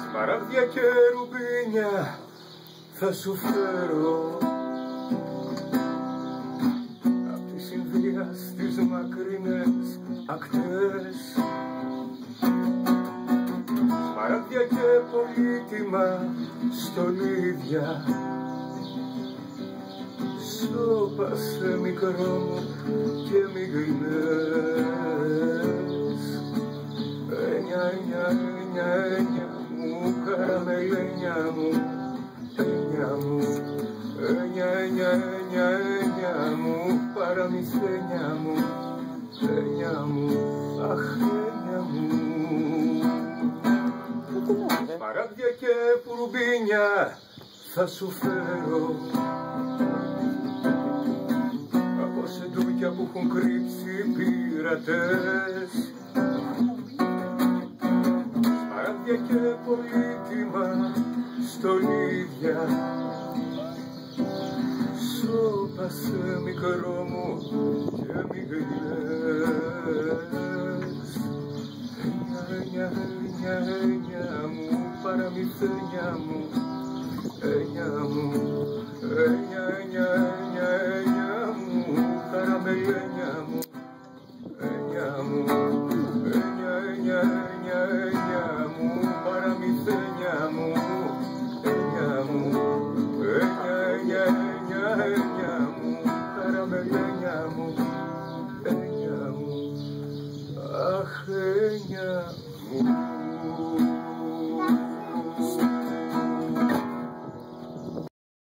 Σμαράγδια και ρουμπίνια θα σου φέρω απ' τη Ινδία στις μακρινές ακτές. Σμαράγδια και πολύτιμα στολίδια σώπασε μικρό μου και μιγρινές. Ένια, ένια, ένια, ένια μου, καραμελένια μου, ένια μου, ένια, ένια, ένια, ένια μου, παραμυθένια μου, ένια μου, αχ, ένια μου. Σμαράγδια και πουρουμπίνια θα σου φέρω από σεντούκια που έχουν κρύψει πειρατές. Σμαράγδια και πολύτιμα στολίδια σώπασε μικρό μου και μιγρινές. Ένια, ένια, ένια μου, παραμυθένια μου, ένια μου, ένια, ένια, ένια, ένια μου, καραμελένια μου.